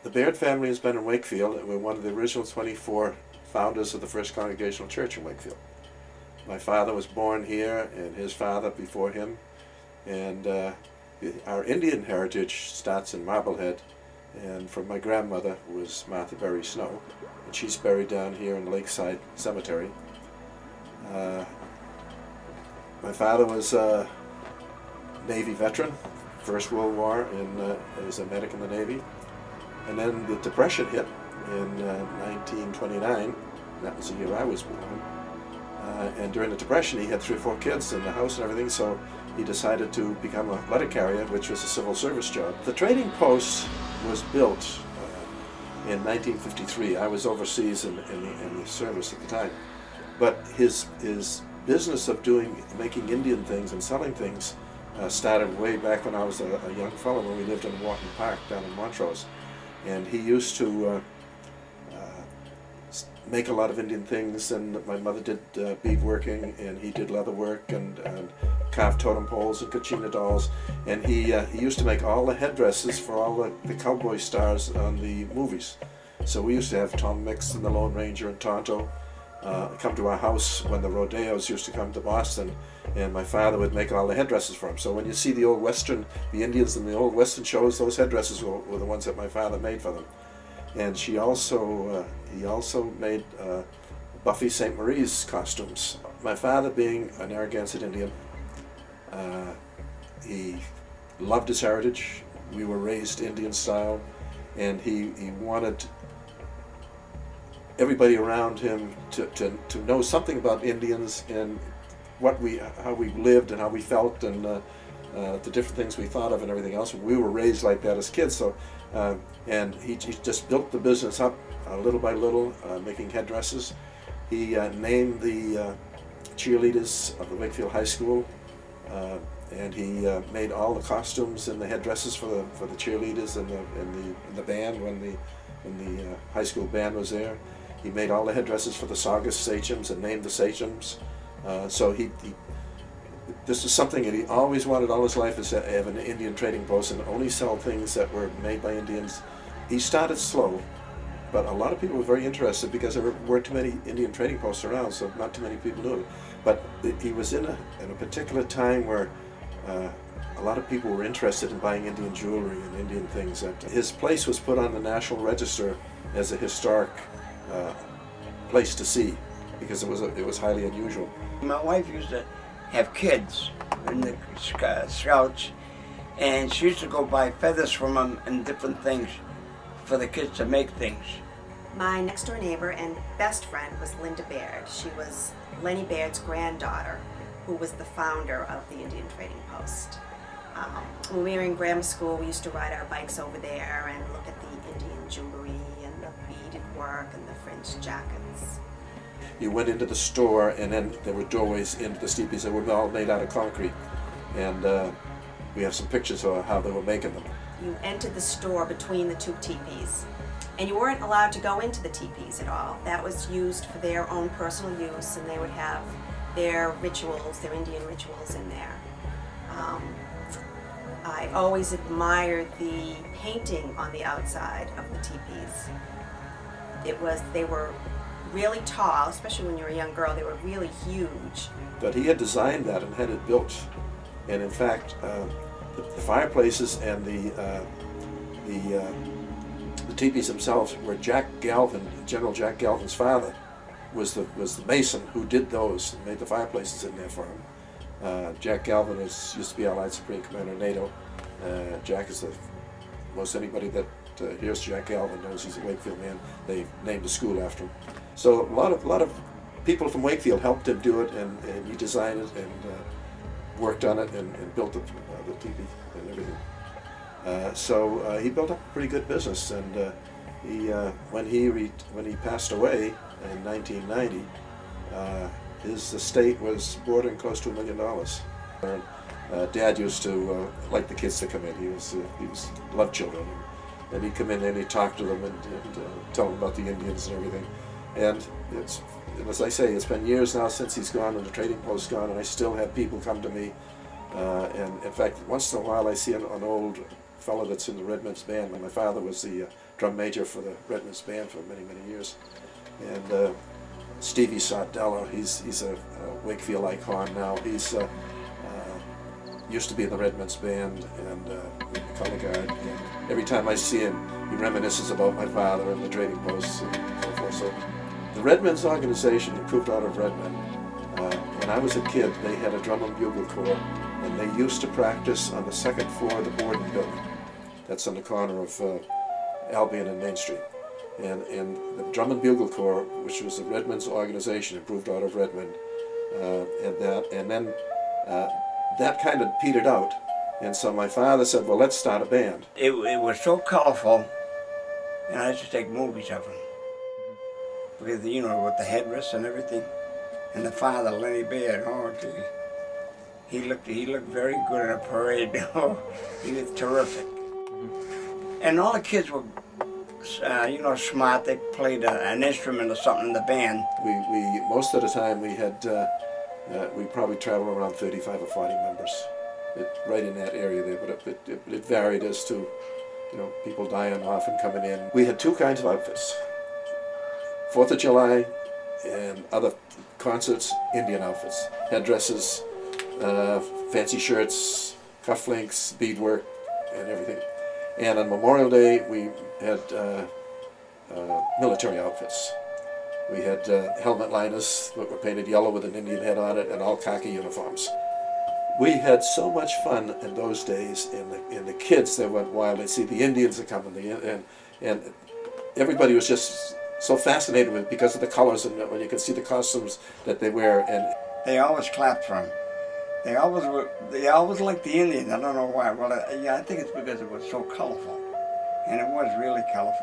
The Baird family has been in Wakefield. We're one of the original 24 founders of the First Congregational Church in Wakefield. My father was born here, and his father before him. And our Indian heritage starts in Marblehead, and from my grandmother was Martha Berry Snow, and she's buried down here in Lakeside Cemetery. My father was a Navy veteran, First World War, and was a medic in the Navy. And then the Depression hit in 1929. That was the year I was born. And during the Depression, he had 3 or 4 kids in the house and everything, so he decided to become a letter carrier, which was a civil service job. The trading post was built in 1953. I was overseas in the service at the time. But his business of making Indian things and selling things started way back when I was a young fellow, when we lived in Wharton Park down in Montrose. And he used to make a lot of Indian things, and my mother did beadworking, and he did leather work and carved totem poles and kachina dolls, and he used to make all the headdresses for all the cowboy stars on the movies. So we used to have Tom Mix and the Lone Ranger and Tonto come to our house when the rodeos used to come to Boston, and my father would make all the headdresses for him. So when you see the old Western, the Indians in the old Western shows, those headdresses were the ones that my father made for them. And he also made Buffy St. Marie's costumes. My father, being a Narragansett Indian, he loved his heritage. We were raised Indian style, and he wanted everybody around him to know something about Indians and how we lived and how we felt, and the different things we thought of and everything else. We were raised like that as kids, so and he just built the business up little by little, making headdresses. He named the cheerleaders of the Wakefield High School, and he made all the costumes and the headdresses for the cheerleaders and the band when the high school band was there. He made all the headdresses for the Saugus sachems and named the sachems. So this is something that he always wanted all his life, is to have an Indian trading post and only sell things that were made by Indians. He started slow, but a lot of people were very interested because there weren't too many Indian trading posts around, so not too many people knew it. But he was in a particular time where a lot of people were interested in buying Indian jewelry and Indian things. His place was put on the National Register as a historic place to see, because it was highly unusual. My wife used to have kids in the Scouts, and she used to go buy feathers from them and different things for the kids to make things. My next door neighbor and best friend was Linda Baird. She was Lenny Baird's granddaughter, who was the founder of the Indian Trading Post. When we were in grammar school, we used to ride our bikes over there and look at the Indian jewelry and the beaded work and the fringed jackets. You went into the store, and then there were doorways into the teepees that were all made out of concrete, and we have some pictures of how they were making them. You entered the store between the 2 teepees, and you weren't allowed to go into the teepees at all. That was used for their own personal use, and they would have their rituals, their Indian rituals in there. I always admired the painting on the outside of the teepees. They were really tall, especially when you were a young girl. They were really huge. But he had designed that and had it built, and in fact, the fireplaces and the teepees themselves were Jack Galvin, General Jack Galvin's father, was the mason who did those, and made the fireplaces in there for him. Jack Galvin used to be Allied Supreme Commander of NATO. Jack is most anybody that hears Jack Galvin knows he's a Wakefield man. They named the school after him. So a lot of people from Wakefield helped him do it, and he designed it and worked on it and built the teepee and everything. So he built up a pretty good business, and when he passed away in 1990, his estate was bordering close to $1 million. Dad used to like the kids to come in. He loved children, and he'd come in and he'd talk to them and tell them about the Indians and everything. And as I say, it's been years now since he's gone and the trading post's gone, and I still have people come to me. And in fact, once in a while I see an old fellow that's in the Redmonds band. My father was the drum major for the Redmonds Band for many, many years. And Stevie Sardello, he's a Wakefield icon now. He's used to be in the Redmonds Band and the color guard. And every time I see him, he reminisces about my father and the trading posts and so forth. So the Redmonds organization improved out of Redmond. When I was a kid, they had a drum and bugle corps, and they used to practice on the second floor of the Borden building. That's on the corner of Albion and Main Street. And the Drum and Bugle Corps, which was the Redmonds organization, improved out of Redmond, and then that kind of petered out. And so my father said, well, let's start a band. It was so colorful, and I used to take movies of them. Because, you know, with the headdress and everything. And the father, Lenny Baird, oh, gee. He looked very good in a parade. Oh, he was terrific. And all the kids were, you know, smart. They played an instrument or something in the band. We most of the time we had, we probably traveled around 35 or 40 members, right in that area there. But it varied as to, you know, people dying off and coming in. We had two kinds of outfits: 4th of July and other concerts, Indian outfits, headdresses, fancy shirts, cufflinks, beadwork, and everything. And on Memorial Day, we had military outfits. We had helmet liners that were painted yellow with an Indian head on it, and all khaki uniforms. We had so much fun in those days, and the kids, they went wild. They see the Indians are coming, and everybody was just so fascinated with it because of the colors and when you could see the costumes that they wear. And they always clapped for them. They always liked the Indians. I don't know why. Well, yeah, I think it's because it was so colorful, and it was really colorful.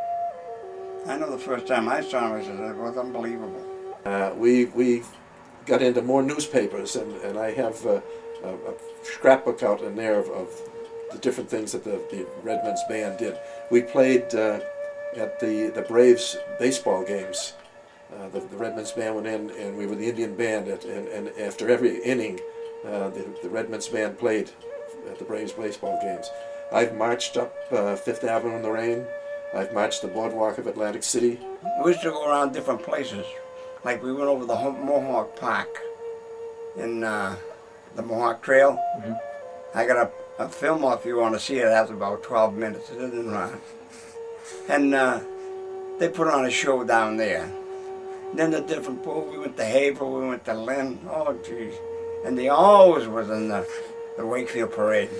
I know the first time I saw them, it was unbelievable. We got into more newspapers, and I have a scrapbook out in there of the different things that the Redmonds Band did. We played at the Braves baseball games. The Redmonds Band went in, and we were the Indian band, and after every inning, the Redmonds Band played at the Braves baseball games. I've marched up 5th Avenue in the rain. I've marched the boardwalk of Atlantic City. We used to go around different places. Like we went over the Mohawk Park in the Mohawk Trail. Mm-hmm. I got a film off, if you want to see it. It has about 12 minutes. It isn't long. And they put on a show down there. Then the different pool, we went to Haverhill, we went to Lynn, oh geez. And they always was in the Wakefield parade.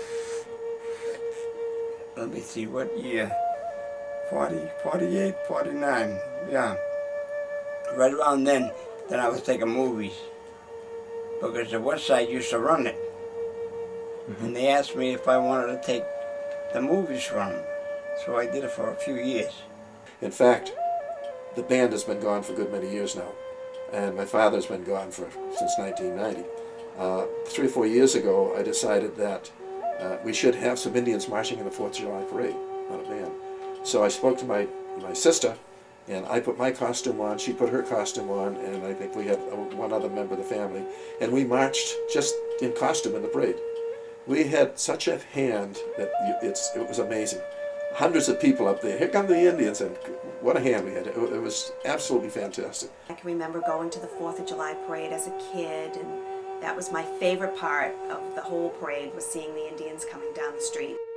Let me see, what year? 40, 48, 49, yeah. Right around then I was taking movies. Because the West Side used to run it. Mm-hmm. And they asked me if I wanted to take the movies from them. So I did it for a few years. In fact, the band has been gone for a good many years now, and my father's been gone since 1990. 3 or 4 years ago, I decided that we should have some Indians marching in the 4th of July parade, not a band. So I spoke to my sister, and I put my costume on, she put her costume on, and I think we had one other member of the family, and we marched just in costume in the parade. We had such a hand that it was amazing. Hundreds of people up there. Here come the Indians, and what a hand we had. It was absolutely fantastic. I can remember going to the 4th of July parade as a kid, and that was my favorite part of the whole parade, was seeing the Indians coming down the street.